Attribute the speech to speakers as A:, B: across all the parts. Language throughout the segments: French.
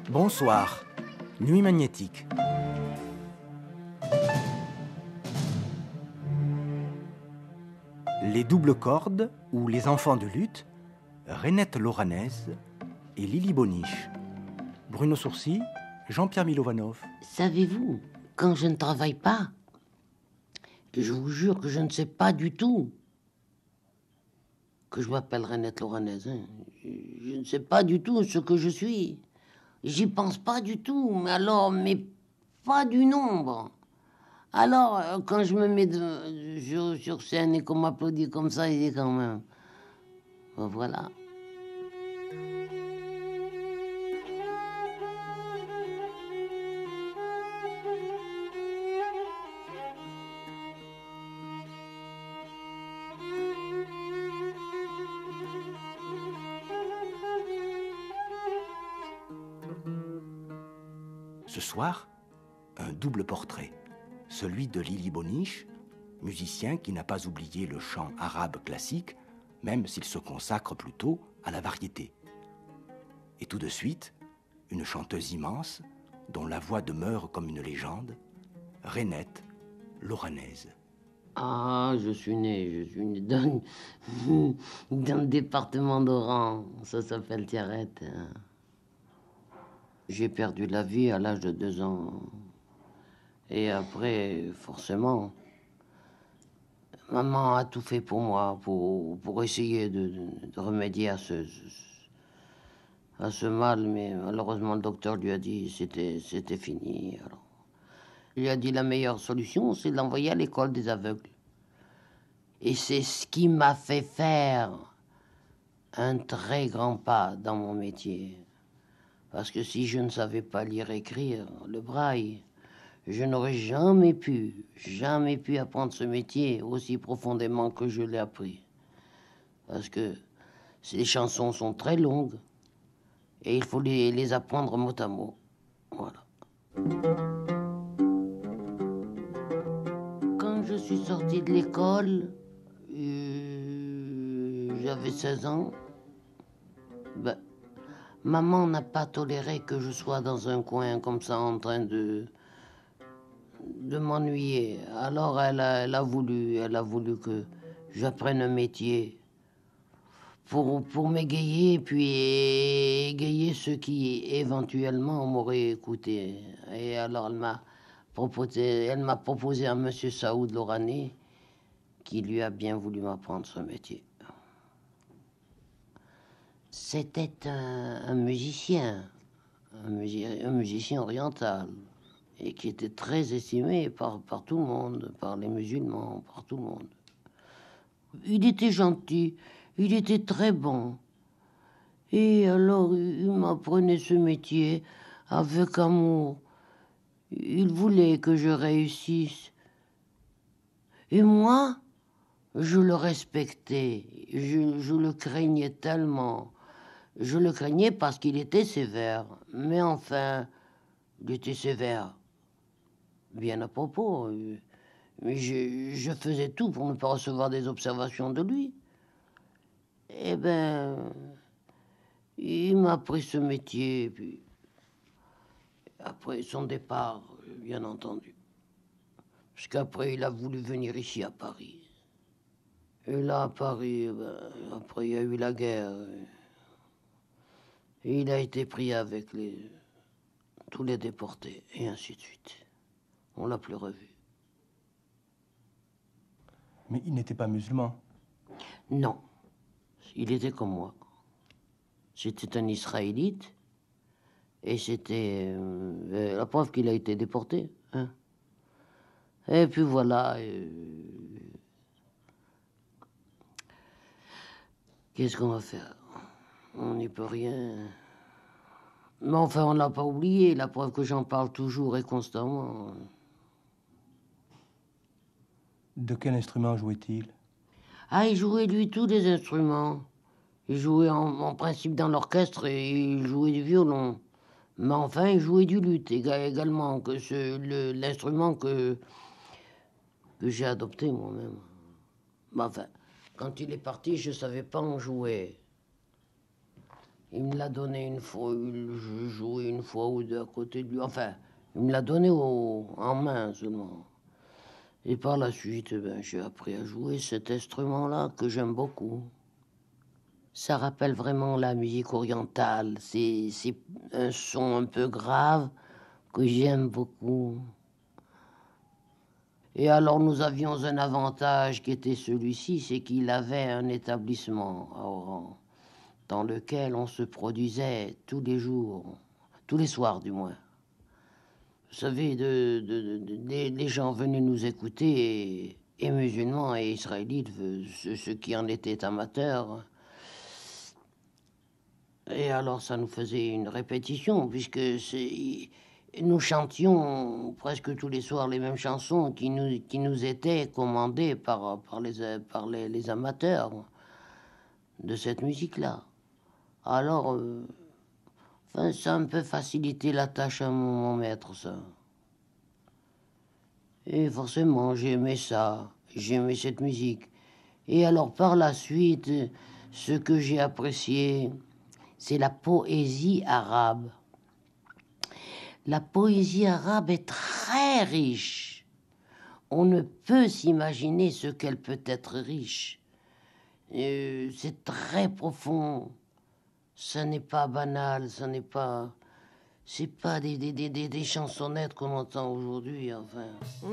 A: Bonsoir. Nuit magnétique. Les doubles cordes ou les enfants de lutte, Rainette Loranaise et Lily Boniche. Bruno Sourcy, Jean-Pierre Milovanov.
B: Savez-vous, quand je ne travaille pas, je vous jure que je ne sais pas du tout que je m'appelle Rainette Loranaise. Je ne sais pas du tout ce que je suis. J'y pense pas du tout, mais pas du nombre. Alors, quand je me mets sur scène et qu'on m'applaudit comme ça, il dit quand même, ben voilà.
A: Ce soir, un double portrait. Celui de Lily Boniche, musicien qui n'a pas oublié le chant arabe classique, même s'il se consacre plutôt à la variété. Et tout de suite, une chanteuse immense, dont la voix demeure comme une légende, Rainette Loranaise.
B: Ah, je suis né dans, dans le département d'Oran. Ça s'appelle Tiarette. J'ai perdu la vie à l'âge de 2 ans. Et après, forcément, maman a tout fait pour moi, pour essayer de remédier à ce mal. Mais malheureusement, le docteur lui a dit que c'était fini. Alors, il lui a dit la meilleure solution, c'est de l'envoyer à l'école des aveugles. Et c'est ce qui m'a fait faire un très grand pas dans mon métier. Parce que si je ne savais pas lire et écrire, le braille, je n'aurais jamais pu apprendre ce métier aussi profondément que je l'ai appris. Parce que ces chansons sont très longues et il faut les apprendre mot à mot. Voilà. Quand je suis sorti de l'école, j'avais 16 ans. Ben, maman n'a pas toléré que je sois dans un coin comme ça en train de m'ennuyer. Alors elle a voulu que j'apprenne un métier pour m'égayer, puis égayer ceux qui éventuellement m'auraient écouté. Et alors elle m'a proposé un monsieur Saoud Lorani qui lui a bien voulu m'apprendre ce métier. C'était un musicien, un musicien oriental, et qui était très estimé par tout le monde, par les musulmans, par tout le monde. Il était gentil, il était très bon. Et alors, il m'apprenait ce métier avec amour. Il voulait que je réussisse. Et moi, je le respectais, je le craignais tellement. Je le craignais parce qu'il était sévère. Mais enfin, il était sévère. Bien à propos. Mais je faisais tout pour ne pas recevoir des observations de lui. Eh ben, il m'a appris ce métier, puis après son départ, bien entendu. Parce qu'après, il a voulu venir ici à Paris. Et là, à Paris, après, il y a eu la guerre. Et il a été pris avec tous les déportés, et ainsi de suite. On l'a plus revu.
C: Mais il n'était pas musulman.
B: Non, il était comme moi. C'était un Israélite, et c'était la preuve qu'il a été déporté. Hein. Et puis voilà. Qu'est-ce qu'on va faire? On n'y peut rien. Mais enfin, on ne l'a pas oublié, la preuve que j'en parle toujours et constamment.
C: De quel instrument jouait-il?
B: Ah, il jouait lui tous les instruments. Il jouait en principe dans l'orchestre et il jouait du violon. Mais enfin, il jouait du luth également, que l'instrument que j'ai adopté moi-même. Mais enfin, quand il est parti, je ne savais pas en jouer. Il me l'a donné une fois, je jouais une fois ou deux à côté de lui. Enfin, il me l'a donné en main seulement. Et par la suite, j'ai appris à jouer cet instrument-là que j'aime beaucoup. Ça rappelle vraiment la musique orientale. C'est un son un peu grave que j'aime beaucoup. Et alors nous avions un avantage qui était celui-ci, c'est qu'il avait un établissement à Oran, dans lequel on se produisait tous les jours, tous les soirs du moins. Vous savez, les gens venaient nous écouter, et musulmans et israélites, ceux qui en étaient amateurs. Et alors ça nous faisait une répétition, puisque nous chantions presque tous les soirs les mêmes chansons qui nous étaient commandées par les amateurs de cette musique-là. Alors, enfin, ça a un peu facilité la tâche à mon maître, ça. Et forcément, j'ai aimé ça, j'ai aimé cette musique. Et alors, par la suite, ce que j'ai apprécié, c'est la poésie arabe. La poésie arabe est très riche. On ne peut s'imaginer ce qu'elle peut être riche. C'est très profond. Ça n'est pas banal, ça n'est pas... C'est pas des chansonnettes qu'on entend aujourd'hui, enfin.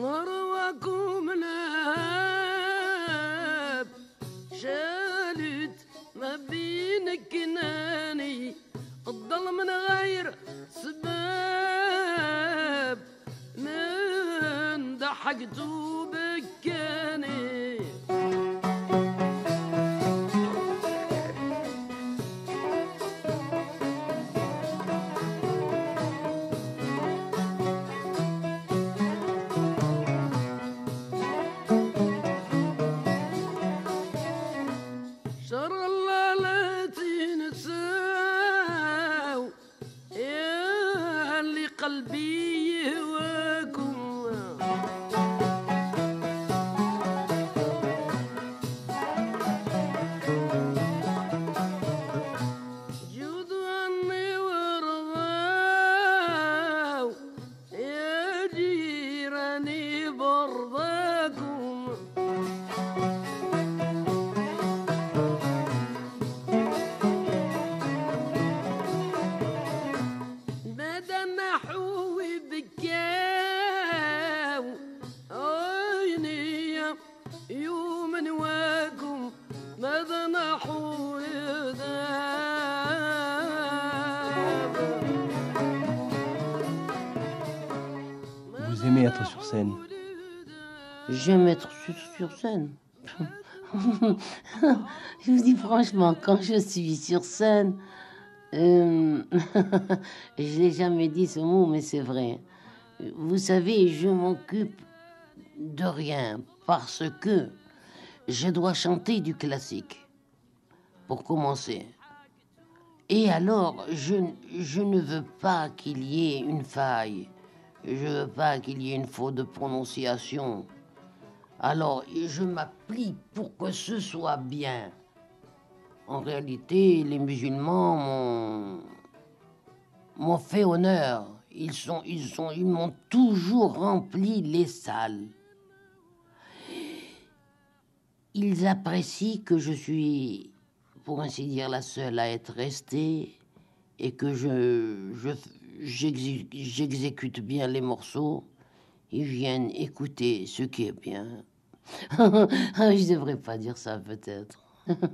C: Vous aimez être sur scène?
B: J'aime être sur scène. Je vous dis franchement, quand je suis sur scène, je l'ai jamais dit ce mot, mais c'est vrai. Vous savez, je m'occupe de rien parce que je dois chanter du classique pour commencer. Et alors, je ne veux pas qu'il y ait une faille. Je ne veux pas qu'il y ait une faute de prononciation. Alors, je m'applique pour que ce soit bien. En réalité, les musulmans m'ont fait honneur. Ils m'ont toujours rempli les salles. Ils apprécient que je suis, pour ainsi dire, la seule à être restée et que j'exécute bien les morceaux. Ils viennent écouter ce qui est bien. Je devrais pas dire ça, peut-être.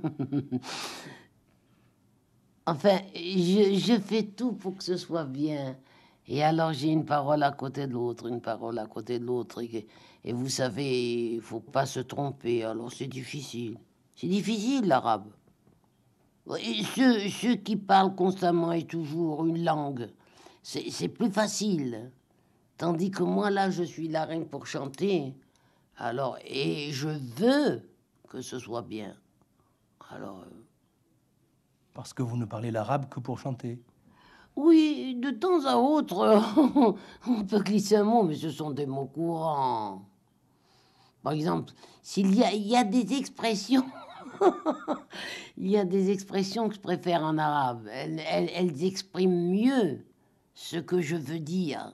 B: Enfin, je fais tout pour que ce soit bien. Et alors, j'ai une parole à côté de l'autre, une parole à côté de l'autre. Et vous savez, il faut pas se tromper. Alors, c'est difficile. C'est difficile, l'arabe. Et ceux qui parlent constamment et toujours une langue, c'est plus facile. Tandis que moi, là, je suis là rien que pour chanter. Alors, et je veux que ce soit bien. Alors...
C: Parce que vous ne parlez l'arabe que pour chanter.
B: Oui, de temps à autre, on peut glisser un mot, mais ce sont des mots courants. Par exemple, il y a des expressions Il y a des expressions que je préfère en arabe. Elles expriment mieux ce que je veux dire.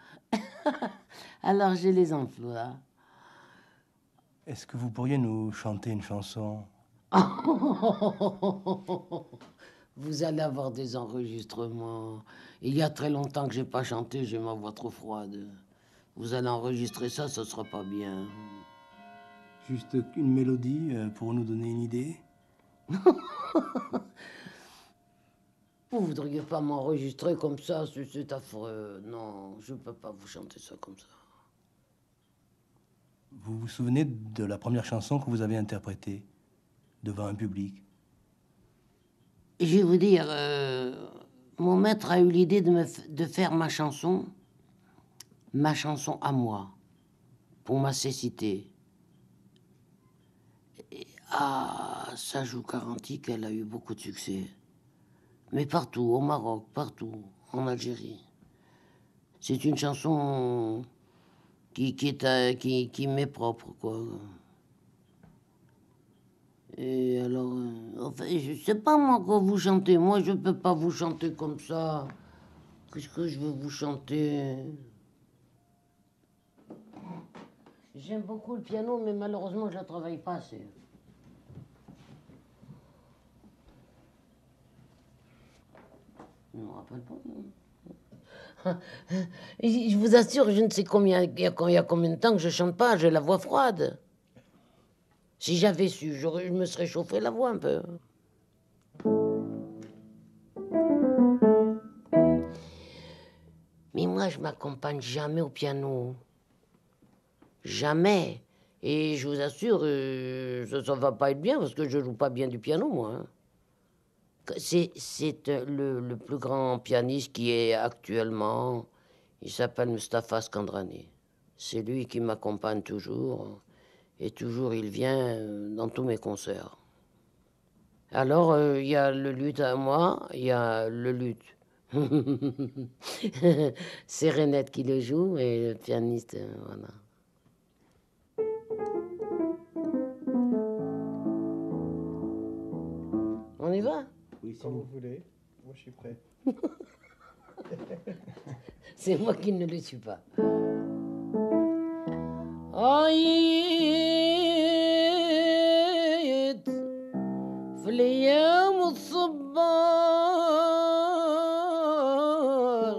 B: Alors je les emploie.
C: Est-ce que vous pourriez nous chanter une chanson?
B: Vous allez avoir des enregistrements. Il y a très longtemps que j'ai pas chanté, j'ai ma voix trop froide. Vous allez enregistrer ça, ça sera pas bien.
C: Juste une mélodie pour nous donner une idée?
B: Vous voudriez pas m'enregistrer comme ça, c'est affreux. Non, je peux pas vous chanter ça comme ça.
C: Vous vous souvenez de la première chanson que vous avez interprétée devant un public?
B: Et je vais vous dire, mon maître a eu l'idée de faire ma chanson à moi, pour ma cécité. Et, ça, je vous garantis qu'elle a eu beaucoup de succès. Mais partout, au Maroc, partout, en Algérie. C'est une chanson qui m'est propre, quoi. Et alors, enfin, je sais pas moi quoi vous chantez. Moi, je peux pas vous chanter comme ça. Qu'est-ce que je veux vous chanter? J'aime beaucoup le piano, mais malheureusement, je ne travaille pas assez. Je ne me rappelle pas. Je vous assure, je ne sais il y a combien de temps que je chante pas. J'ai la voix froide. Si j'avais su, je me serais chauffé la voix un peu. Mais moi, je m'accompagne jamais au piano. Jamais. Et je vous assure, ça va pas être bien parce que je joue pas bien du piano, moi. Hein. C'est le plus grand pianiste qui est actuellement. Il s'appelle Mustapha Skandrani. C'est lui qui m'accompagne toujours. Et toujours, il vient dans tous mes concerts. Alors, il y a le luth à moi, il y a le luth. C'est Renette qui le joue et le pianiste, voilà. On y va?
C: Oui,
D: Quand vous voulez. Moi, je suis prêt.
B: C'est moi qui ne le suis pas. عييت في الأيام الصبار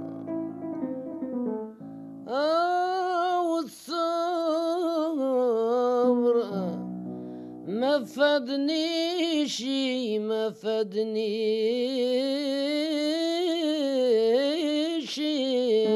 B: والصبر ما فادني شي ما فادني شي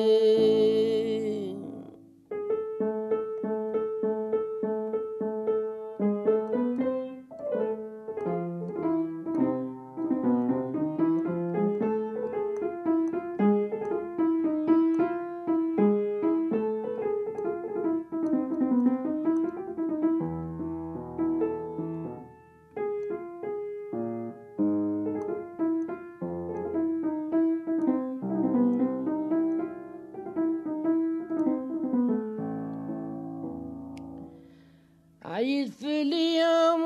B: عيد في الأيام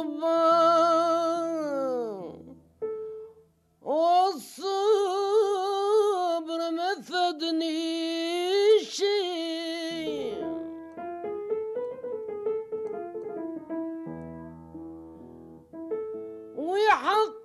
B: الصبار والصبر ما فادني شي ويحق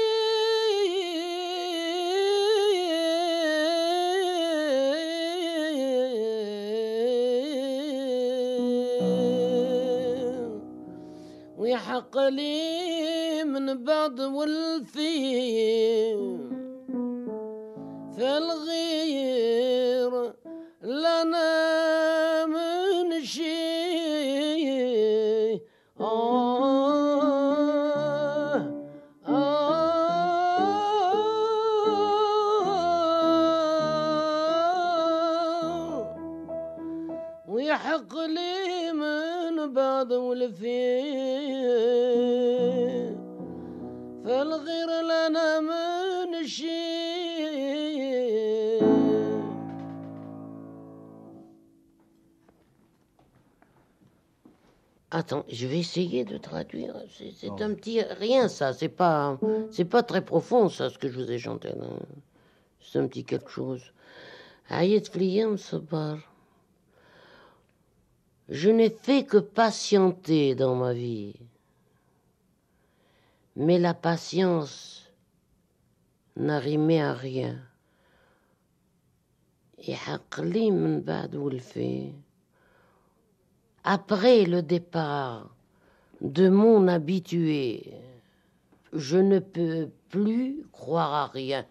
B: ويحق لي من بعد والفي في الغير لنا من شي ويحق لي من بعد والفي فالغير لنا من شيء. Attends, je vais essayer de traduire. C'est un petit rien, ça. C'est pas très profond, ça, ce que je vous ai chanté. Là. C'est un petit quelque chose. Ayet Fliyam Sabar. Je n'ai fait que patienter dans ma vie. Mais la patience n'a rimé à rien. Après le départ de mon habitué, je ne peux plus croire à rien.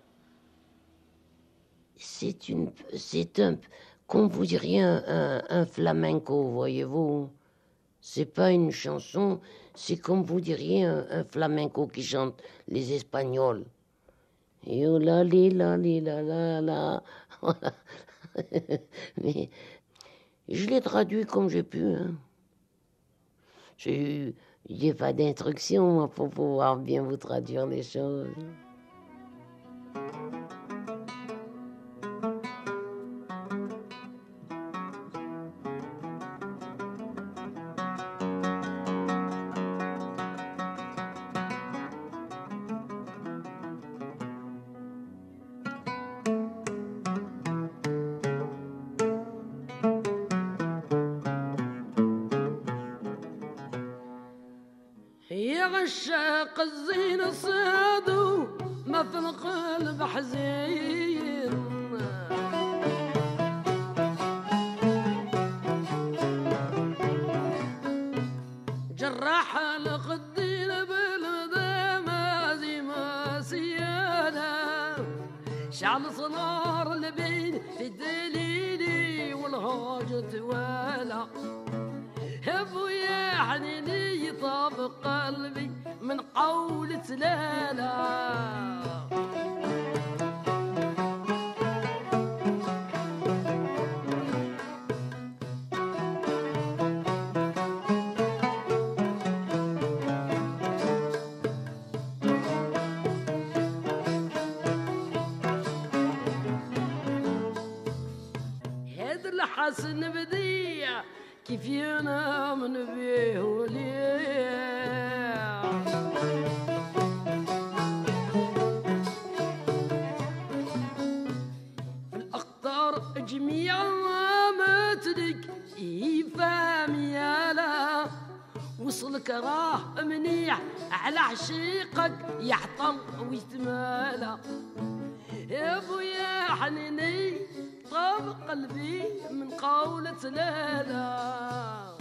B: C'est un, comme vous diriez, un flamenco, voyez-vous. C'est pas une chanson, c'est comme vous diriez un flamenco qui chante les Espagnols. Yo la li la la. Voilà. Mais je l'ai traduit comme j'ai pu. Hein. J'ai pas d'instruction pour pouvoir bien vous traduire les choses.
E: عشاق الزين صادوا مثل قلب حزين جراح الخدين بالدم زي سيانا شعل صنار البين في الدليل والهاجة ولا هبو يا حنيني طاب قلبي من قولة لالا هذا الحسن بديع كيف ينام نبيه وليه الأقطار جميع ما تدك يفهم يالا وصلك راه منيح على عشيقك يحطم ويتمالى يا ابويا حنيني طاب قلبي من قولة لالا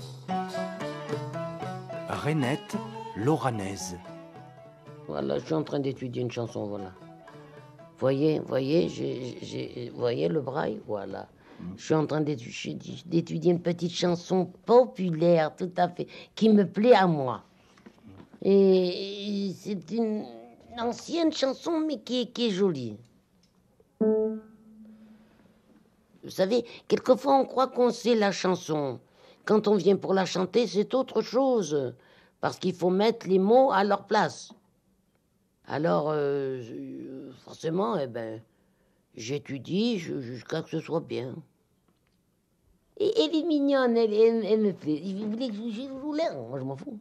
A: Rainette, l'oranaise.
B: Voilà, je suis en train d'étudier une chanson, voilà. Voyez, voyez le braille, voilà. Je suis en train d'étudier une petite chanson populaire, tout à fait, qui me plaît à moi. Et c'est une ancienne chanson, mais qui est jolie. Vous savez, quelquefois on croit qu'on sait la chanson. Quand on vient pour la chanter, c'est autre chose. Parce qu'il faut mettre les mots à leur place. Alors, forcément, eh ben, j'étudie jusqu'à que ce soit bien. Et elle est mignonne, elle me plaît. Vous voulez que je joue l'air? Moi, je m'en fous.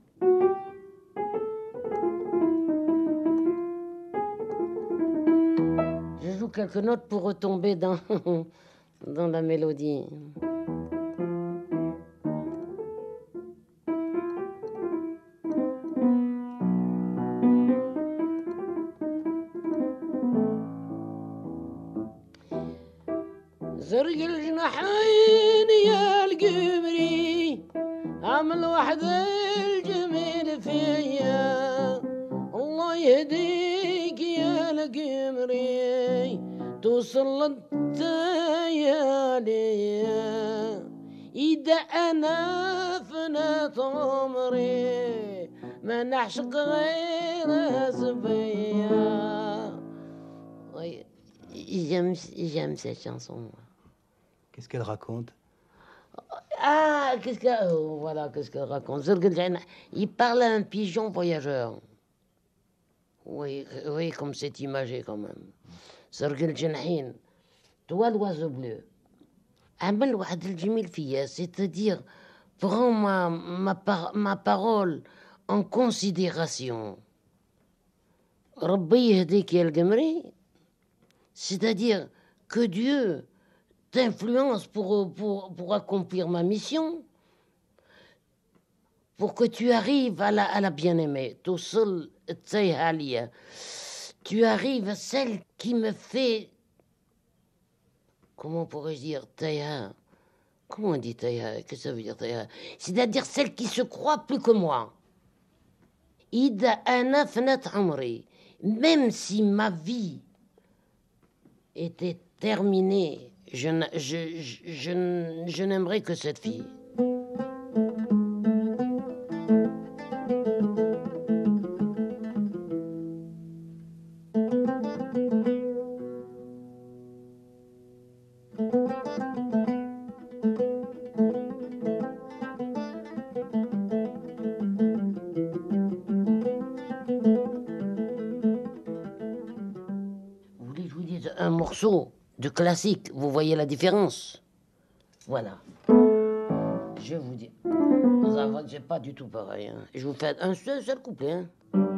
B: Je joue quelques notes pour retomber dans la mélodie. زرق الجناحين يا القمري عمل واحد الجميل فيا الله يهديك يا القمري توصل للتيالي إذا أنا فنات عمري ما نعشق غير سبيا. J'aime cette chanson.
C: Qu'est-ce qu'elle raconte?
B: Ah, voilà, qu'est-ce qu'elle raconte. Il parle à un pigeon voyageur. Oui, comme c'est imagé quand même. Toi, l'oiseau bleu. عمل واحد الجميل فيا, c'est-à-dire prends ma parole en considération. Rabbi yahdik ya al-Qamri, c'est-à-dire que Dieu t'influence pour accomplir ma mission, pour que tu arrives à la bien-aimée. Tu arrives à celle qui me fait, comment pourrais-je dire, Tayha? Comment on dit Tayha? Qu'est-ce que ça veut dire Tayha? C'est-à-dire celle qui se croit plus que moi. Ida ana fnat amri. Même si ma vie était terminée, je n'aimerais que cette fille. Un morceau de classique, vous voyez la différence? Voilà. Je vous dis, c'est pas du tout pareil. Hein. Je vous fais un seul couplet. Hein.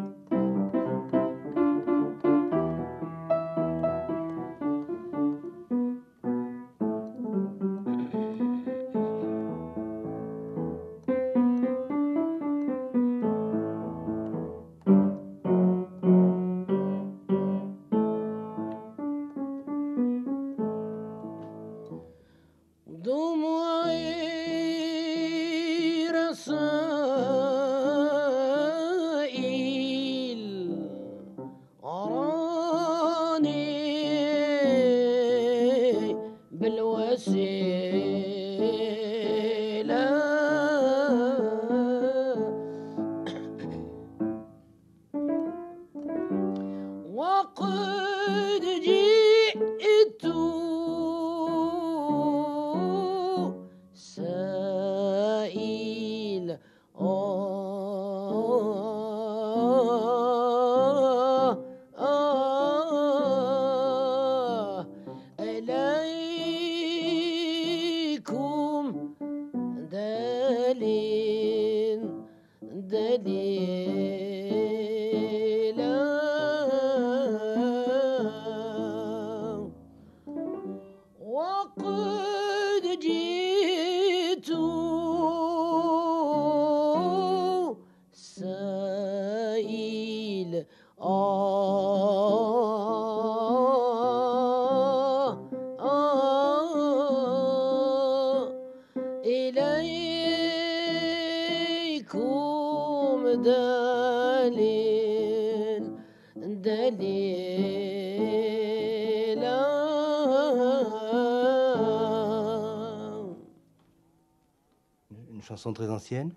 C: Une chanson très ancienne?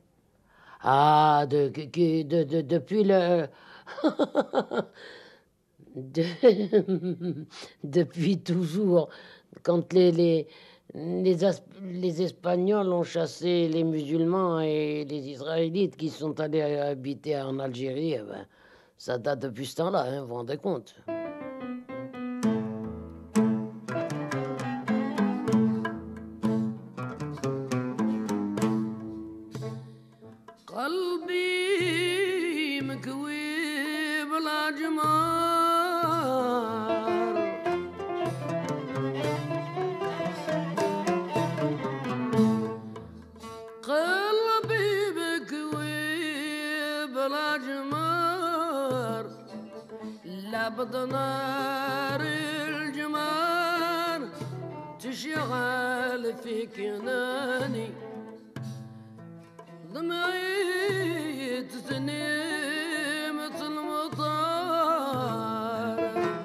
B: Ah, depuis le... depuis toujours, quand les Espagnols ont chassé les musulmans et les Israélites qui sont allés habiter en Algérie, eh ben, ça date depuis ce temps-là, hein, vous vous rendez compte?
E: نار الجمال تشغل في كناني دمعي تسنيمة المطار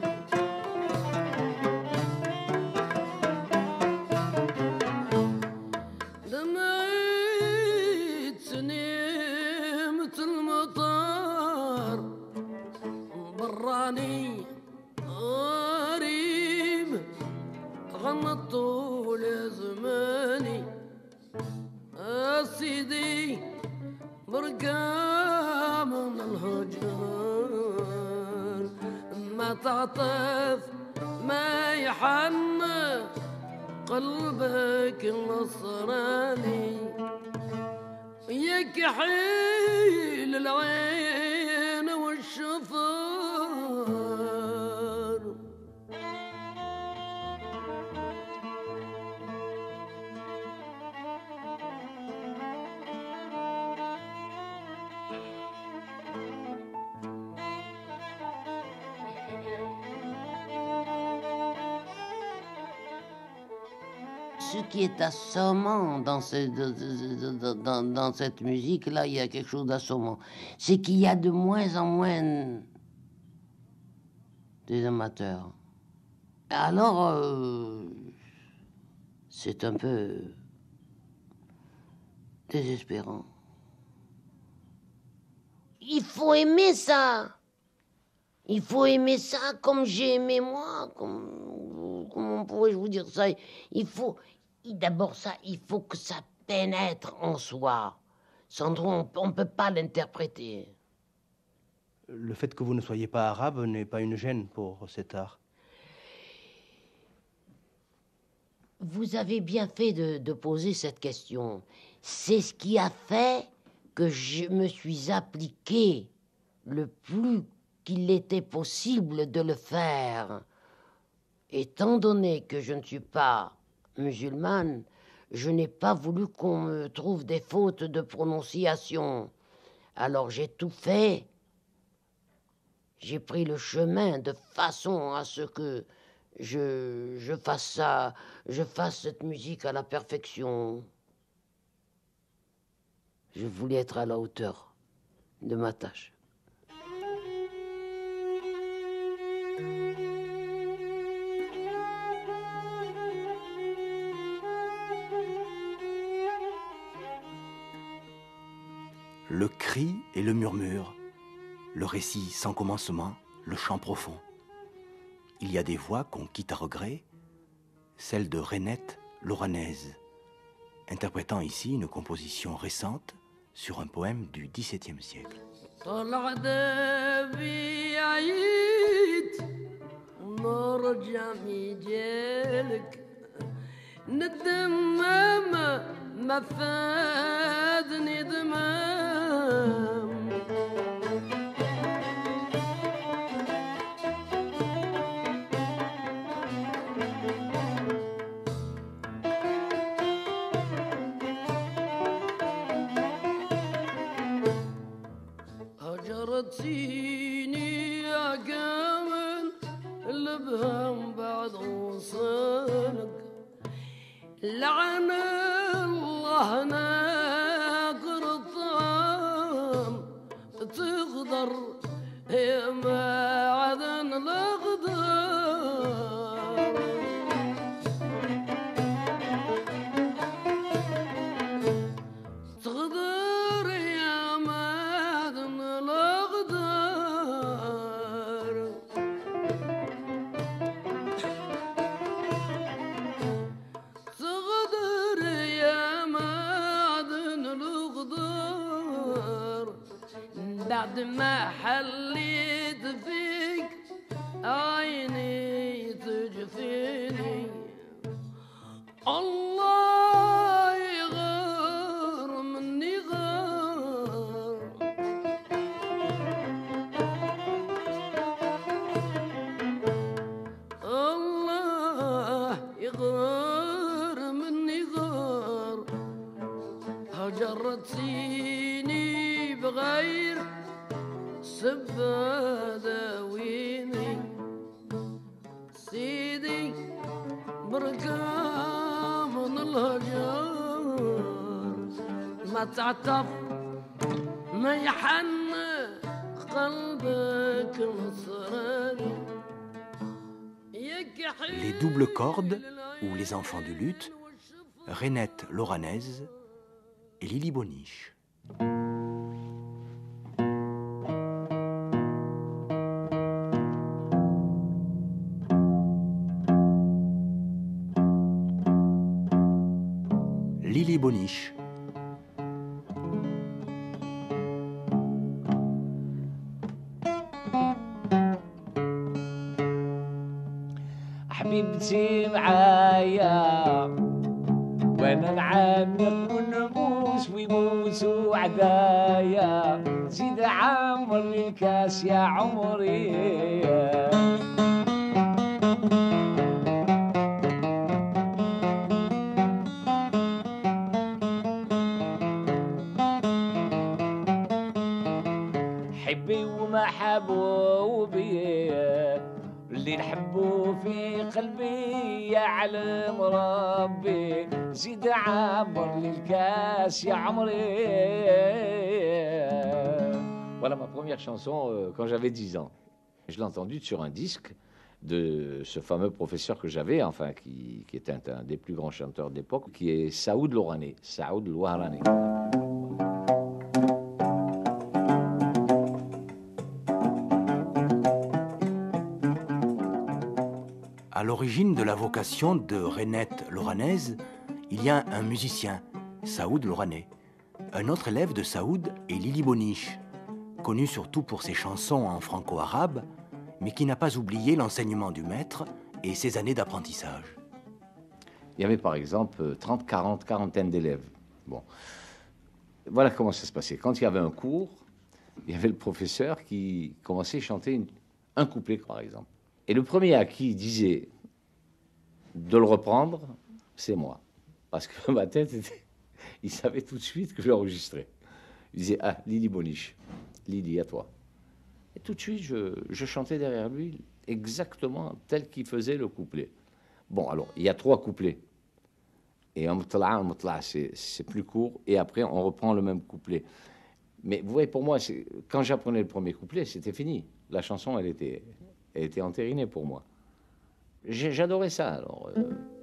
E: دمعي تسنيمة المطار براني غريب غمض طول زماني سيدي برقام من الهجر ما تعطف ما يحن قلبك النصراني يا كحيل العين والشفار
B: Ce qui est assommant dans cette musique-là, il y a quelque chose d'assommant. C'est qu'il y a de moins en moins des amateurs. Alors, c'est un peu désespérant. Il faut aimer ça. Il faut aimer ça comme j'ai aimé moi. Comment pourrais-je vous dire ça? D'abord ça, il faut que ça pénètre en soi. Sans on ne peut pas l'interpréter.
C: Le fait que vous ne soyez pas arabe n'est pas une gêne pour cet art.
B: Vous avez bien fait de poser cette question. C'est ce qui a fait que je me suis appliqué le plus qu'il était possible de le faire. Étant donné que je ne suis pas musulmane, je n'ai pas voulu qu'on me trouve des fautes de prononciation. Alors j'ai tout fait. J'ai pris le chemin de façon à ce que je fasse ça, je fasse cette musique à la perfection. Je voulais être à la hauteur de ma tâche.
A: Le cri et le murmure, le récit sans commencement, le chant profond. Il y a des voix qu'on quitte à regret, celle de Renette l'Oranaise, interprétant ici une composition récente sur un poème du XVIIe siècle.
E: ما فادني دمام هجرت سيني يا قامل البهم بعد وصلك لعن الله ناقر الطعام تغدر يا ما عدن الأغدار تغدر يا ما عدن الأغدار بعد ما حليت فيك عيني تجفيني الله يغار مني غار الله يغار مني غار هجرت سيني بغير سباداويني سيدي بركة من الهجار ما تعطف ما يحن قلبك نصراني
A: Les doubles cordes, ou les enfants du luth, Renette l'Oranaise et Lili Boniche. Lili Boniche.
F: حبيبتي معايا وانا نعانق ونبوس ويبوسوا وعدايا زيد عمر لي الكاس يا عمري. حبي ومحبوبي اللي نحبه في قلبي يعلم ربي زيد عمر للكاس يا عمري. Voilà ma première chanson quand j'avais 10 ans. Je l'ai entendue sur un disque de ce fameux professeur que j'avais, enfin qui était un des plus grands chanteurs d'époque, qui est Saoud Lourani. Saoud Lourani.
A: À l'origine de la vocation de Rainette Loranaise, il y a un musicien, Saoud Loranais. Un autre élève de Saoud est Lili Boniche, connu surtout pour ses chansons en franco-arabe, mais qui n'a pas oublié l'enseignement du maître et ses années d'apprentissage.
F: Il y avait par exemple 30, 40, quarantaine d'élèves. Bon, voilà comment ça se passait. Quand il y avait un cours, il y avait le professeur qui commençait à chanter un couplet, par exemple. Et le premier à qui il disait de le reprendre, c'est moi. Parce que ma tête était... Il savait tout de suite que je l'enregistrais. Il disait « Ah, Lili Boniche, Lili, à toi ». Et tout de suite, je chantais derrière lui exactement tel qu'il faisait le couplet. Bon, alors, il y a 3 couplets. Et un mutla, c'est plus court. Et après, on reprend le même couplet. Mais vous voyez, pour moi, quand j'apprenais le premier couplet, c'était fini. La chanson, elle était entérinée pour moi. J'adorais ça, alors...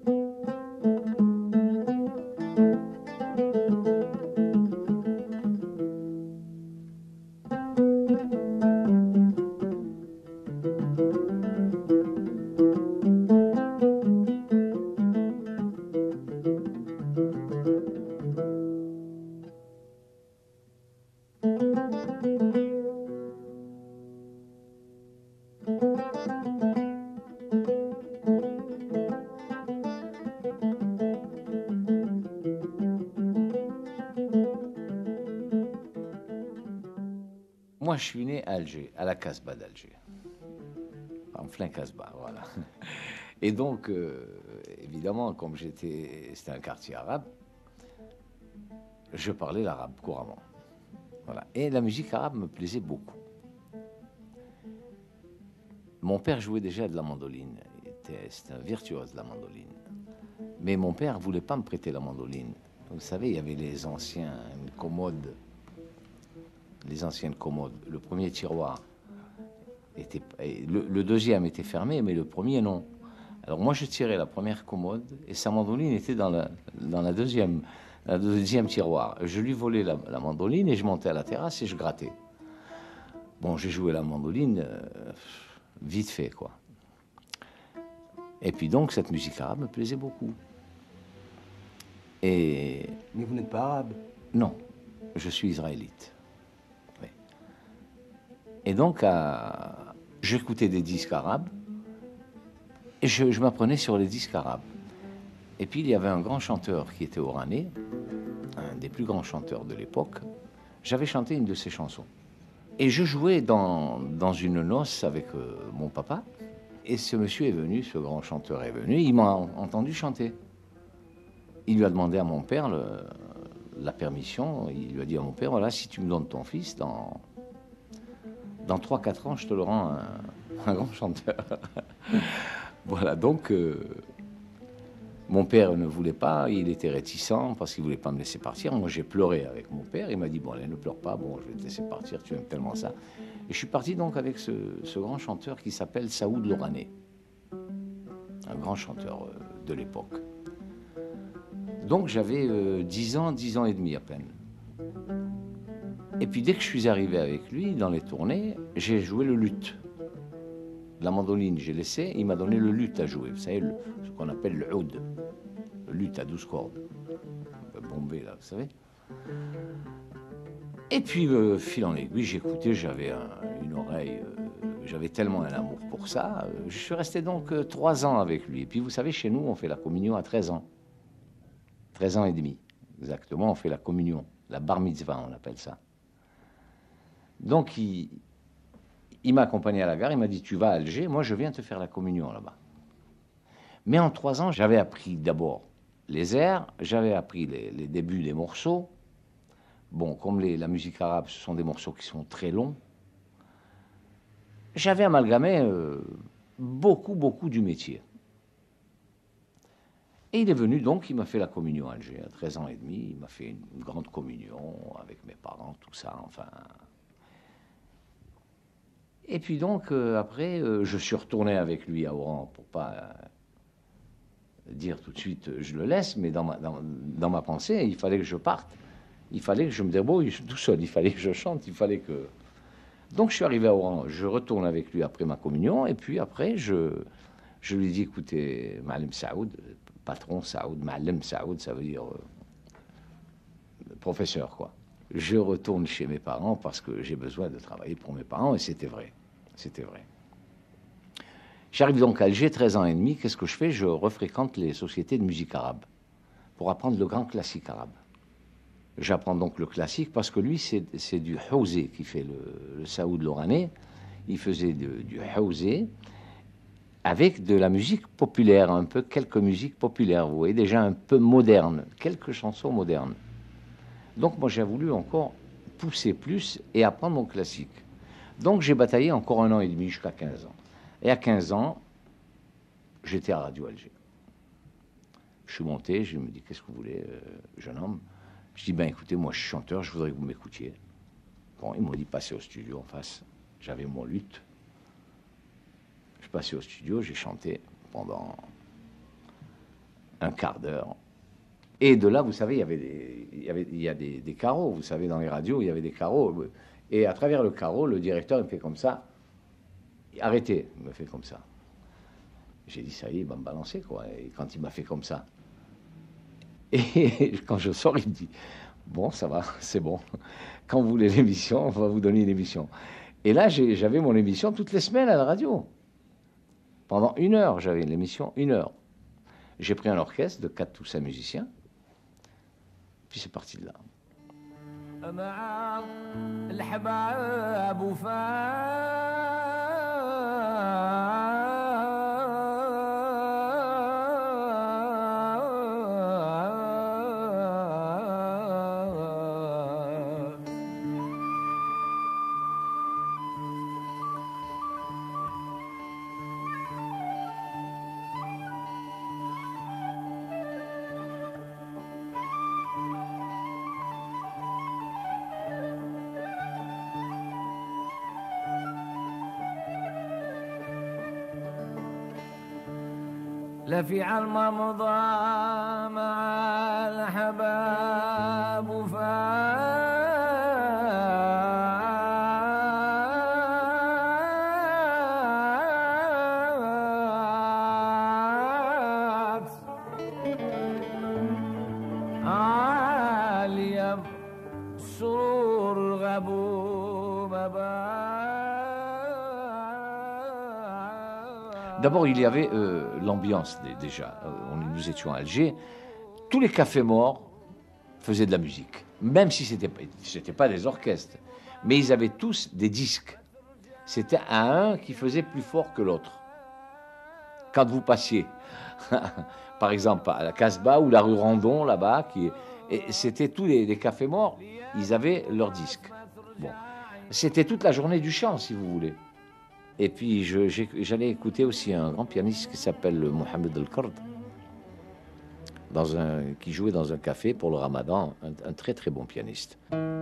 F: Moi, je suis né à Alger, à la Casbah d'Alger. En plein Casbah, voilà. Et donc, évidemment, comme c'était un quartier arabe, je parlais l'arabe couramment. Voilà. Et la musique arabe me plaisait beaucoup. Mon père jouait déjà de la mandoline. C'était un virtuose de la mandoline. Mais mon père ne voulait pas me prêter la mandoline. Vous savez, il y avait les anciennes commodes. Les anciennes commodes. Le premier tiroir était... Le deuxième était fermé, mais le premier, non. Alors moi, je tirais la première commode et sa mandoline était dans la deuxième tiroir. Je lui volais la mandoline et je montais à la terrasse et je grattais. Bon, j'ai joué la mandoline vite fait, quoi. Et puis donc, cette musique arabe me plaisait beaucoup. Et...
C: Mais vous n'êtes pas arabe?
F: Non, je suis israélite. Oui. Et donc, j'écoutais des disques arabes et je m'apprenais sur les disques arabes. Et puis, il y avait un grand chanteur qui était oranais, un des plus grands chanteurs de l'époque. J'avais chanté une de ses chansons. Et je jouais dans une noce avec mon papa. Et ce monsieur est venu, ce grand chanteur est venu, il m'a entendu chanter. Il lui a demandé à mon père la permission. Il lui a dit à mon père, voilà, si tu me donnes ton fils, dans 3-4 ans, je te le rends un grand chanteur. Voilà, donc... mon père ne voulait pas, il était réticent parce qu'il ne voulait pas me laisser partir. Moi, j'ai pleuré avec mon père. Il m'a dit, bon, allez, ne pleure pas, bon, je vais te laisser partir, tu aimes tellement ça. Et je suis parti donc avec ce grand chanteur qui s'appelle Saoud Loranais, un grand chanteur de l'époque. Donc, j'avais 10 ans et demi à peine. Et puis, dès que je suis arrivé avec lui, dans les tournées, j'ai joué le luth. La mandoline, j'ai laissé, il m'a donné le luth à jouer. Vous savez, ce qu'on appelle le oud, le luth à 12 cordes. Bombé, là, vous savez. Et puis, fil en aiguille, j'écoutais, j'avais une oreille, j'avais tellement un amour pour ça. Je suis resté donc 3 ans avec lui. Et puis, vous savez, chez nous, on fait la communion à 13 ans. 13 ans et demi, exactement, on fait la communion. la bar mitzvah, on appelle ça. Donc, il m'a accompagné à la gare, il m'a dit, tu vas à Alger, moi je viens te faire la communion là-bas. Mais en 3 ans, j'avais appris d'abord les airs, j'avais appris les débuts des morceaux. Bon, comme la musique arabe, ce sont des morceaux qui sont très longs, j'avais amalgamé beaucoup du métier. Et il est venu donc, il m'a fait la communion à Alger, à 13 ans et demi, il m'a fait une grande communion avec mes parents, tout ça, enfin. Et puis donc, après, je suis retourné avec lui à Oran pour pas dire tout de suite je le laisse, mais dans ma pensée, il fallait que je parte, il fallait que je me débrouille tout seul, il fallait que je chante, il fallait que... Donc je suis arrivé à Oran, je retourne avec lui après ma communion, et puis après, je lui dis, écoutez, Ma'alem Saoud, patron Saoud, Ma'alem Saoud, ça veut dire professeur, quoi. Je retourne chez mes parents parce que j'ai besoin de travailler pour mes parents, et c'était vrai. C'était vrai. J'arrive donc à Alger, 13 ans et demi. Qu'est-ce que je fais? Je refréquente les sociétés de musique arabe pour apprendre le grand classique arabe. J'apprends donc le classique parce que lui, c'est du Hawzé qui fait le Saoud Loranais. Il faisait du Hawzé avec de la musique populaire, un peu, quelques musiques populaires, vous voyez, déjà un peu modernes, quelques chansons modernes. Donc moi, j'ai voulu encore pousser plus et apprendre mon classique. Donc j'ai bataillé encore 1 an et demi jusqu'à 15 ans. Et à 15 ans, j'étais à Radio Alger. Je suis monté, je me dis, qu'est-ce que vous voulez, jeune homme? Je dis, ben écoutez, moi je suis chanteur, je voudrais que vous m'écoutiez. Bon, ils m'ont dit, passez au studio en face. J'avais mon luth. Je suis passé au studio, j'ai chanté pendant un quart d'heure. Et de là, vous savez, il y a des carreaux. Vous savez, dans les radios, il y avait des carreaux. Et à travers le carreau, le directeur, il me fait comme ça. Arrêtez, il me fait comme ça. J'ai dit, ça y est, il va me balancer, quoi. Et quand il m'a fait comme ça, et quand je sors, il me dit, bon, ça va, c'est bon. Quand vous voulez l'émission, on va vous donner une émission. Et là, j'avais mon émission toutes les semaines à la radio. Pendant 1 heure, j'avais l'émission 1 heure. J'ai pris un orchestre de 4 ou 5 musiciens. Puis c'est parti de là.
E: لفيع المرضى مع الأحباب فات عالية سرور غبوب
F: D'abord, il y avait l'ambiance déjà. Nous étions à Alger. Tous les cafés morts faisaient de la musique, même si c'était pas des orchestres. Mais ils avaient tous des disques. C'était un qui faisait plus fort que l'autre. Quand vous passiez, par exemple, à la Casbah ou la rue Randon, là-bas, c'était tous les cafés morts, ils avaient leurs disques. Bon. C'était toute la journée du chant, si vous voulez. Et puis, j'allais écouter aussi un grand pianiste qui s'appelle Mohamed El-Kord, qui jouait dans un café pour le Ramadan, un très très bon pianiste.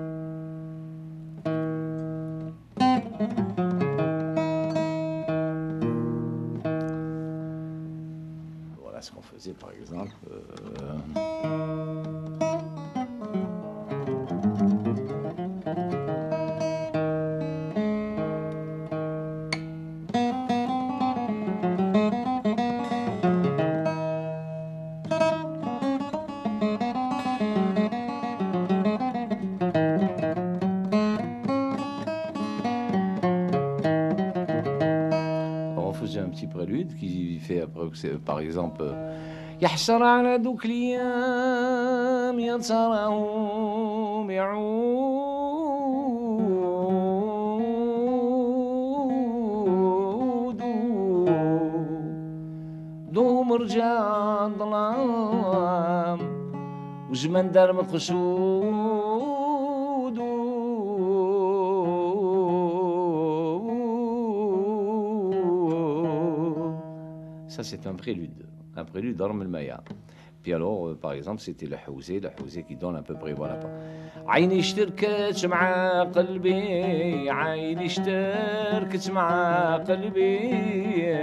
F: Voilà ce qu'on faisait, par exemple. Un petit prélude qui fait, par exemple,
E: يحسر على دوك الأيام يا تراهم يعودوا دوم رجال ظلام وزمان دار مقصود
F: Ça, c'est un prélude d'Orm el-Maya. Puis alors, par exemple, c'était le Houzé qui donne à peu près, voilà.
E: عيني اشتركت مع قلبي عيني اشتركت مع قلبي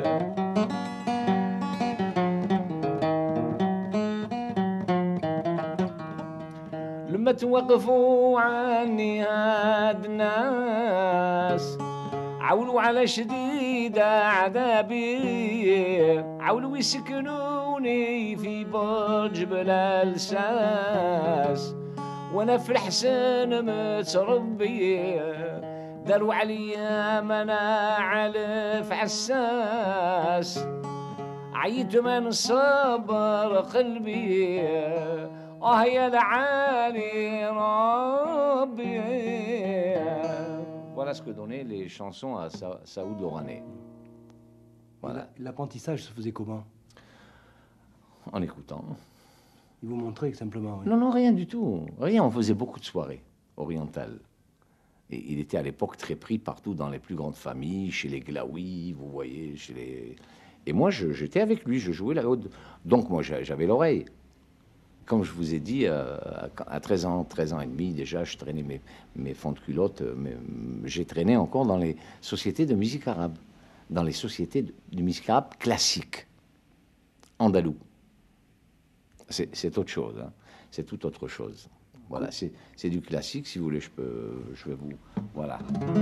E: لما توقفوا عني هاد الناس عولوا على شديد عذابي عولوا يسكنوني في برج بلا لساس وانا في الحسن متربي داروا عليا منع علف عساس عيت من الصبر قلبي يا لعالي ربي.
F: Voilà ce que donnaient les chansons à Saoud Orané. Voilà.
C: L'apprentissage se faisait comment?
F: En écoutant.
C: Il vous montrait simplement. Oui.
F: Non, non, rien du tout. Rien, on faisait beaucoup de soirées orientales. Et il était à l'époque très pris partout dans les plus grandes familles, chez les Glaoui, vous voyez, chez les... Et moi, j'étais avec lui, je jouais la haute. Donc moi, j'avais l'oreille. Comme je vous ai dit, à 13 ans et demi, déjà, je traînais mes fonds de culotte. J'ai traîné encore dans les sociétés de musique arabe. Dans les sociétés de musique arabe classique. Andalou. C'est autre chose. Hein. C'est tout autre chose. Voilà, c'est du classique. Si vous voulez, je vais vous... Voilà.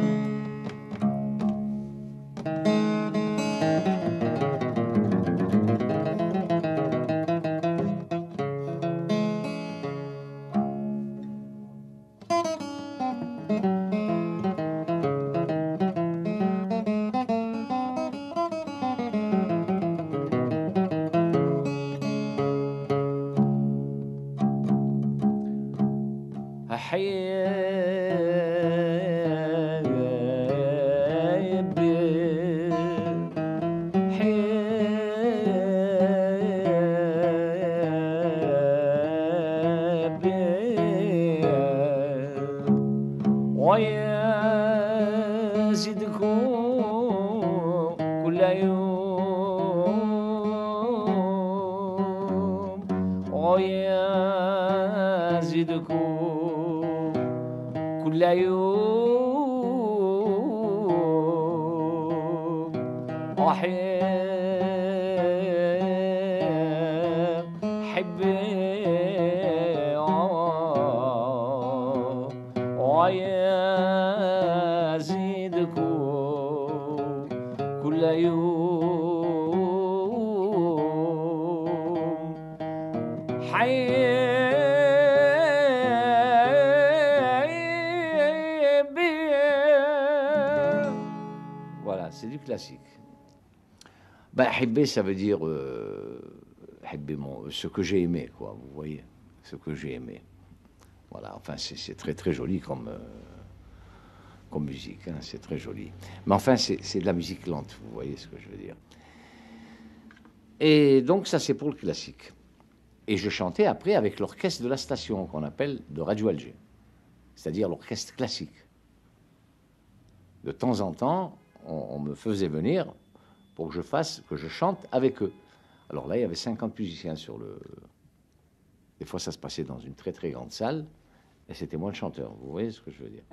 F: Voilà, c'est du classique. Ben, hibbe, ça veut dire ce que j'ai aimé, quoi, vous voyez, ce que j'ai aimé. Voilà, enfin, c'est très très joli comme musique, hein, c'est très joli. Mais enfin, c'est de la musique lente, vous voyez ce que je veux dire. Et donc, ça, c'est pour le classique. Et je chantais après avec l'orchestre de la station, qu'on appelle de Radio Alger, c'est-à-dire l'orchestre classique. De temps en temps, on me faisait venir pour que je chante avec eux. Alors là, il y avait 50 musiciens sur le... Des fois, ça se passait dans une très très grande salle, et c'était moi le chanteur. Vous voyez ce que je veux dire?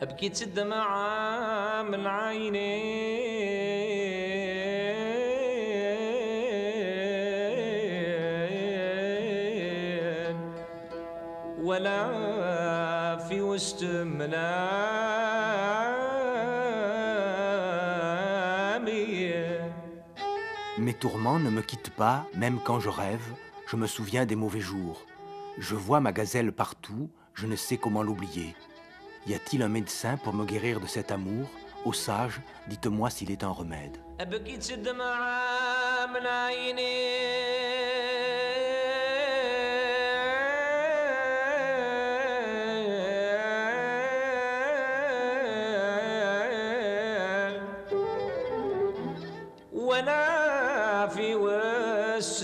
A: Mes tourments ne me quittent pas, même quand je rêve, je me souviens des mauvais jours. Je vois ma gazelle partout, je ne sais comment l'oublier. Y a-t-il un médecin pour me guérir de cet amour? Ô sage, dites-moi s'il est un remède.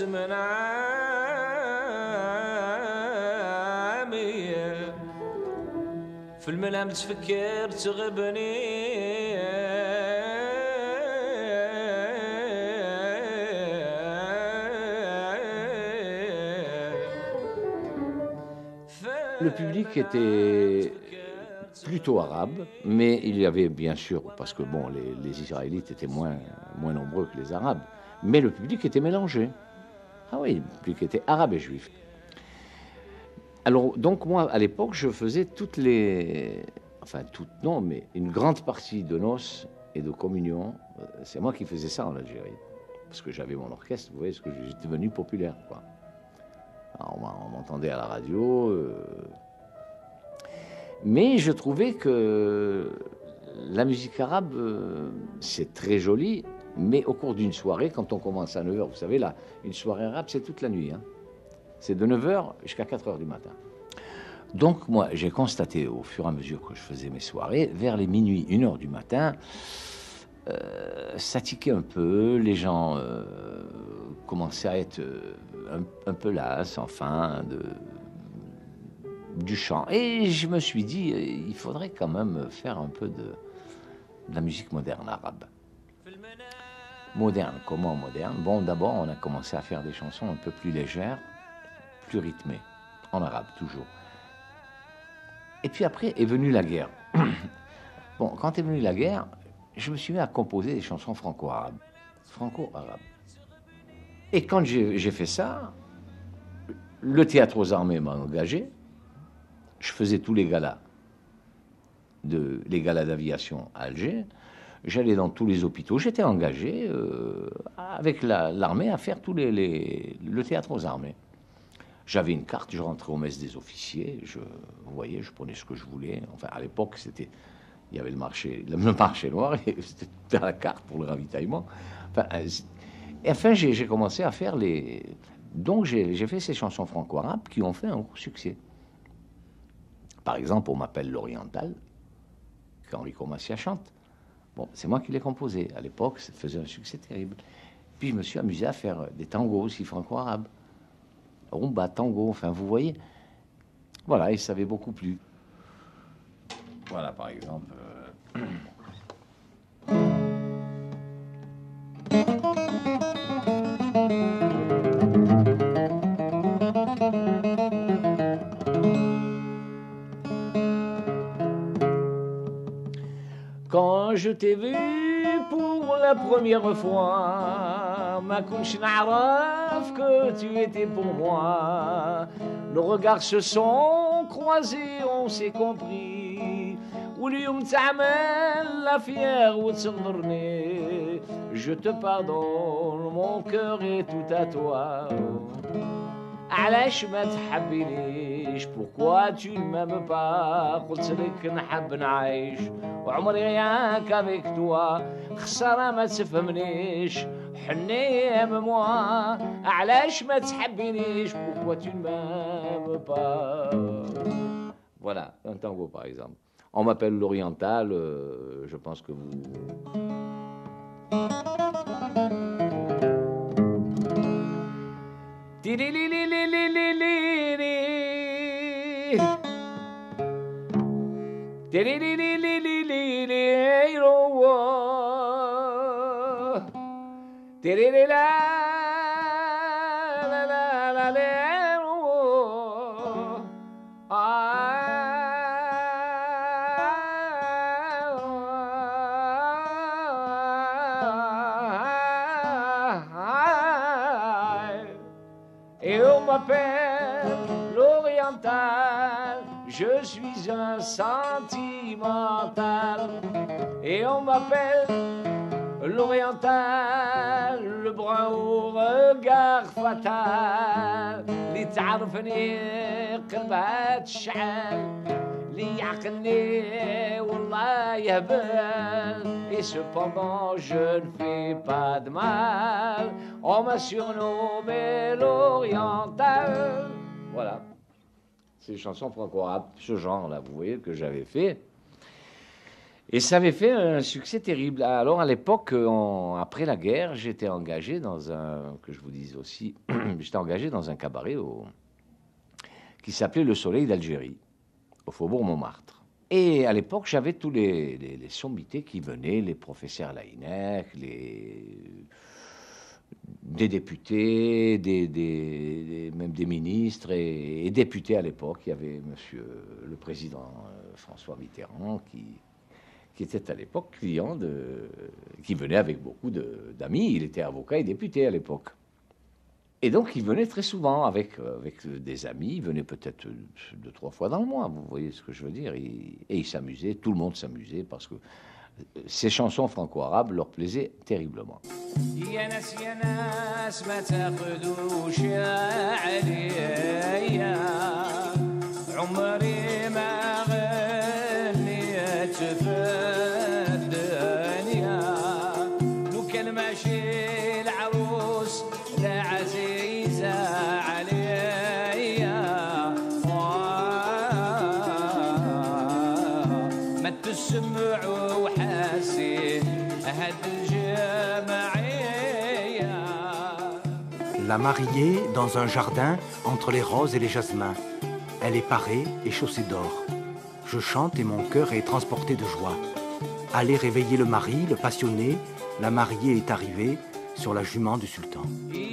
E: منامي في المنام تفكر تغبني
F: Le public était plutôt arabe, mais il y avait bien sûr, parce que bon, les Israélites étaient moins nombreux que les Arabes, mais le public était mélangé. Ah oui, le public était arabe et juif. Alors, donc moi, à l'époque, je faisais toutes les... Enfin, toutes, non, mais une grande partie de noces et de communion, c'est moi qui faisais ça en Algérie. Parce que j'avais mon orchestre, vous voyez, parce que j'étais devenu populaire, quoi. Alors, on m'entendait à la radio... Mais je trouvais que la musique arabe, c'est très joli, mais au cours d'une soirée, quand on commence à 9h, vous savez, là, une soirée arabe, c'est toute la nuit. Hein. C'est de 9h jusqu'à 4h du matin. Donc, moi, j'ai constaté au fur et à mesure que je faisais mes soirées, vers les minuit, 1h du matin, ça tiquait un peu, les gens commençaient à être un peu las, enfin, du chant. Et je me suis dit, il faudrait quand même faire un peu de la musique moderne arabe. Moderne, comment moderne? Bon, d'abord, on a commencé à faire des chansons un peu plus légères, plus rythmées, en arabe, toujours. Et puis après est venue la guerre. Bon, quand est venue la guerre, je me suis mis à composer des chansons franco-arabes. Franco-arabes. Et quand j'ai fait ça, le théâtre aux armées m'a engagé. Je faisais tous les galas d'aviation à Alger. J'allais dans tous les hôpitaux. J'étais engagé avec l'armée à faire tout le théâtre aux armées. J'avais une carte, je rentrais aux messes des officiers. Vous voyez, je prenais ce que je voulais. Enfin, à l'époque, il y avait le marché noir, et c'était à la carte pour le ravitaillement. Enfin, j'ai commencé à faire Donc, j'ai fait ces chansons franco-arabes qui ont fait un gros succès. Par exemple, on m'appelle l'Oriental, qu'Henri Comassia chante. Bon, c'est moi qui l'ai composé. À l'époque, ça faisait un succès terrible. Puis je me suis amusé à faire des tangos aussi franco-arabes. Rumba, tango, enfin, vous voyez. Voilà, et ça avait beaucoup plu. Voilà, par exemple...
E: Quand je t'ai vu pour la première fois, ma kunch na'raf que tu étais pour moi. Nos regards se sont croisés, on s'est compris. واليوم تعمل la fière ou تصغرني. Je te pardonne, mon cœur est tout à toi. علاش ما تحبينيش pourquoi tu ne m'aimes pas قلت لك نحب نعيش وعمري غياك avec toi خسارة ما تفهمنيش حني موا علاش ما تحبينيش pourquoi tu ne m'aimes pas.
F: Voilà, un tango par exemple. On m'appelle l'Oriental, je pense que vous...
E: Et on m'appelle l'Oriental, je suis un sentimental. Et on m'appelle l'Oriental, le brun au regard fatal. اللي تعرفني قلبها تشعل اللي يعقلني والله يهبل. Et cependant je ne fais pas de mal, on m'a surnommé l'Oriental.
F: Voilà, c'est des chansons franco-arabes, ce genre-là, vous voyez, que j'avais fait. Et ça avait fait un succès terrible. Alors, à l'époque, après la guerre, j'étais engagé dans un, que je vous dise aussi, j'étais engagé dans un cabaret qui s'appelait Le Soleil d'Algérie, au Faubourg Montmartre. Et à l'époque, j'avais tous les sommités qui venaient, les professeurs Laïnec, des députés, même des ministres et députés à l'époque. Il y avait monsieur le président François Mitterrand qui était à l'époque client qui venait avec beaucoup d'amis. Il était avocat et député à l'époque. Et donc, il venait très souvent avec des amis. Il venait peut-être 2-3 fois dans le mois, vous voyez ce que je veux dire. Et il s'amusait, tout le monde s'amusait parce que ces chansons franco-arabes leur plaisaient terriblement.
A: La mariée dans un jardin entre les roses et les jasmins. Elle est parée et chaussée d'or. Je chante et mon cœur est transporté de joie. Allez réveiller le mari, le passionné. La mariée est arrivée sur la jument du sultan.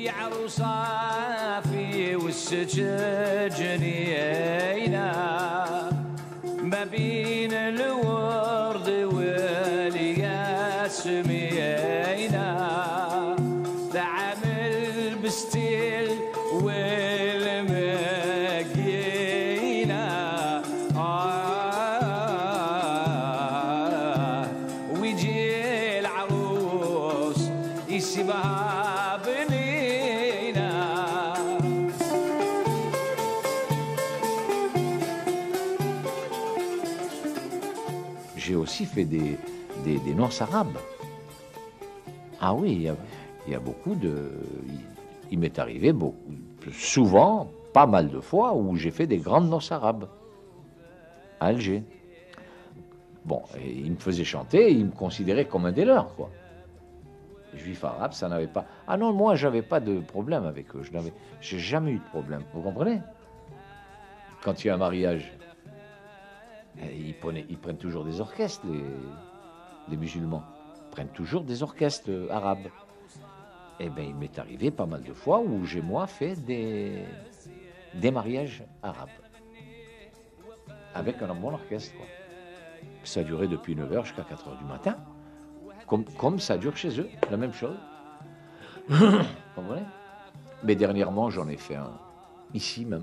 F: J'ai aussi fait des noces arabes. Ah oui, il y a beaucoup de... Il m'est arrivé souvent, pas mal de fois, où j'ai fait des grandes noces arabes à Alger. Bon, et ils me faisaient chanter, ils me considéraient comme un des leurs, quoi. Juif arabe, ça n'avait pas... Ah non, moi, j'avais pas de problème avec eux. J'ai jamais eu de problème, vous comprenez? Quand il y a un mariage, ils prennent toujours des orchestres, les musulmans. Ils prennent toujours des orchestres arabes. Eh bien, il m'est arrivé pas mal de fois où j'ai, moi, fait des mariages arabes. Avec un bon orchestre, quoi. Ça durait depuis 9h jusqu'à 4h du matin. Comme ça dure chez eux, la même chose. Vous comprenez? Mais dernièrement, j'en ai fait un, ici même.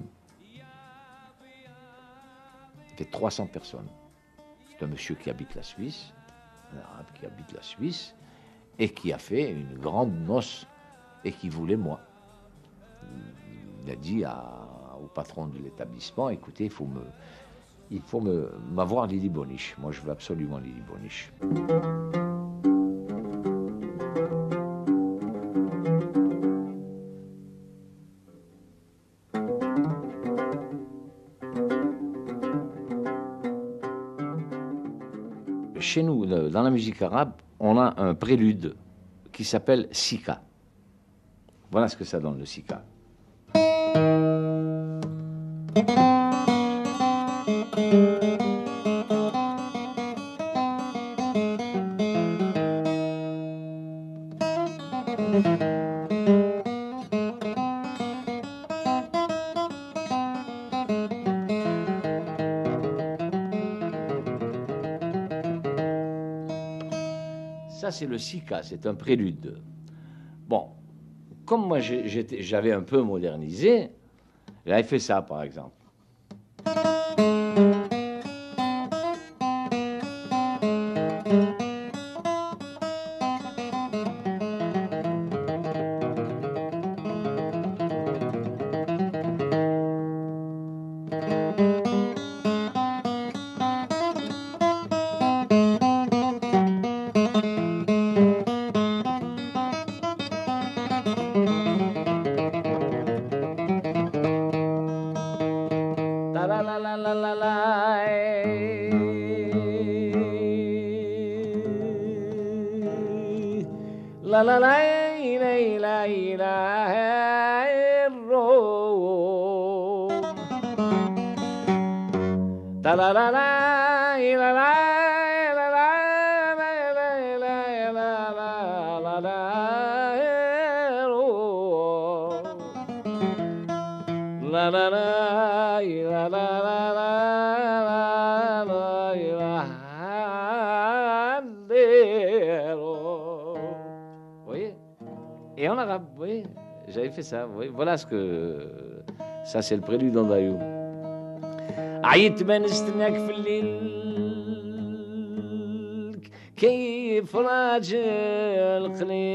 F: C'était 300 personnes. C'est un monsieur qui habite la Suisse, un arabe qui habite la Suisse, et qui a fait une grande noce, et qui voulait moi. Il a dit au patron de l'établissement, écoutez, il faut m'avoir Lili Boniche. Moi, je veux absolument Lili Boniche. Chez nous, dans la musique arabe, on a un prélude qui s'appelle Sika. Voilà ce que ça donne, le Sika. Ça, c'est le Sika, c'est un prélude. Bon, comme moi, j'avais un peu modernisé, j'avais fait ça, par exemple.
E: la la la la الروم ta la la la la la Et en arabe, vous voyez, j'avais fait ça, vous voyez, voilà ce que... Ça, c'est le prélude d'Andayou. عيت ما نستناك في الليل كيف راجل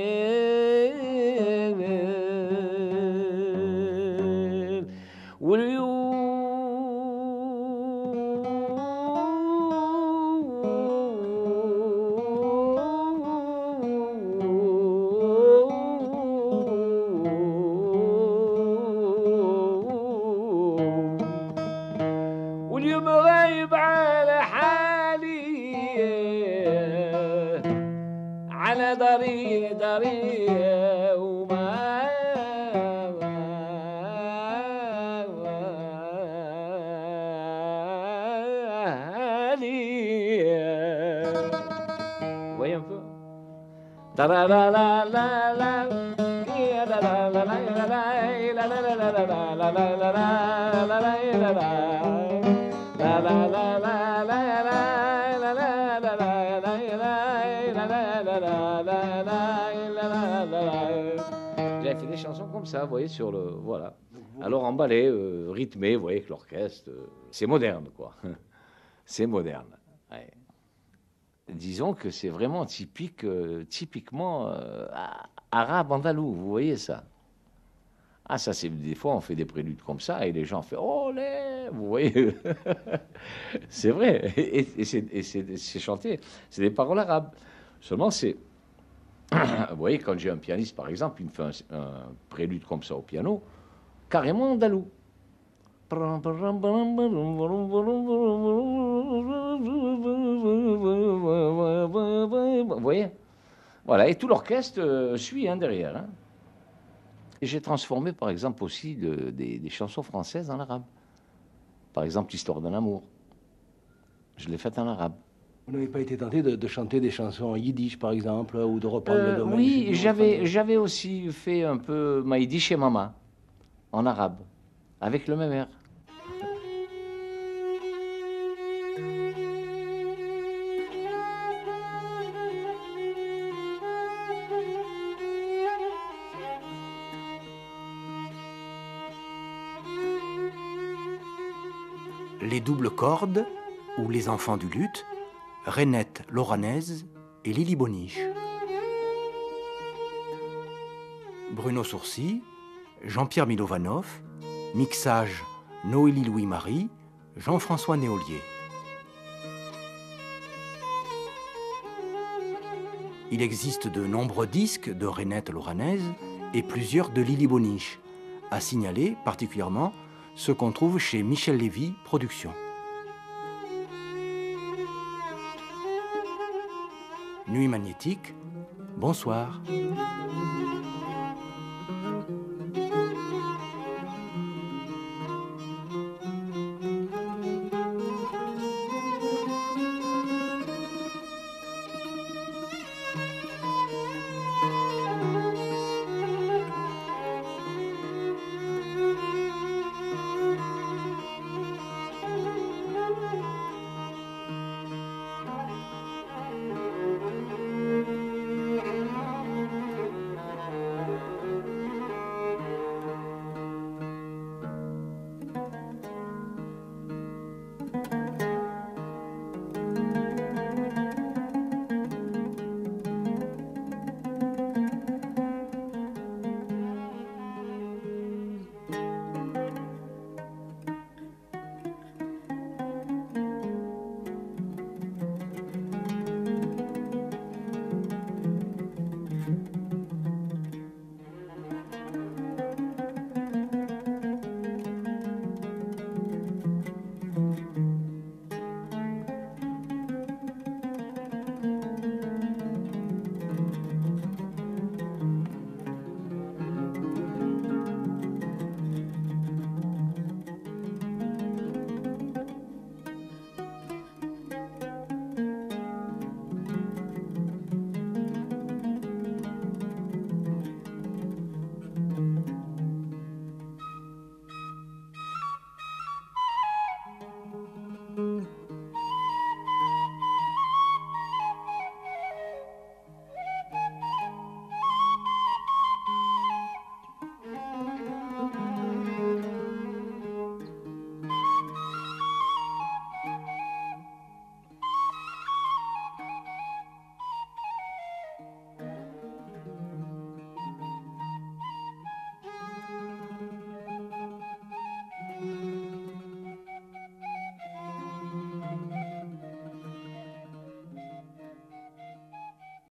E: قليل واليوم غايب على حالي على داري وما voyez un peu la la la la la la la la J'avais fait des chansons comme ça, vous voyez, sur le... Voilà. Alors emballé, rythmé, vous voyez, avec l'orchestre. C'est moderne, quoi. C'est moderne. Ouais. Disons que c'est vraiment typique, typiquement arabe andalou, vous voyez ça. Ah, ça, c'est des fois, on fait des préludes comme ça et les gens font « Olé !» Vous voyez. C'est vrai. Et c'est chanté. C'est des paroles arabes. Seulement, c'est... Vous voyez, quand j'ai un pianiste, par exemple, il me fait un prélude comme ça au piano, carrément andalou. Vous voyez? Voilà, et tout l'orchestre suit derrière. Hein. Et j'ai transformé, par exemple, aussi des chansons françaises en arabe. Par exemple, l'histoire d'un amour. Je l'ai faite en arabe.
C: Vous n'avez pas été tenté de chanter des chansons en yiddish, par exemple, ou de reprendre le domaine?
E: Oui, j'avais aussi fait un peu Maïdi chez Mama, en arabe, avec le même air.
A: Les doubles cordes, ou les enfants du luth, Renette l'Oranaise et Lily Boniche. Bruno Sourcy, Jean-Pierre Milovanov, mixage Noélie Louis-Marie, Jean-François Néolier. Il existe de nombreux disques de Renette l'Oranaise et plusieurs de Lily Boniche, à signaler particulièrement ceux qu'on trouve chez Michel Lévy Productions. Nuit magnétique, bonsoir.
G: Thank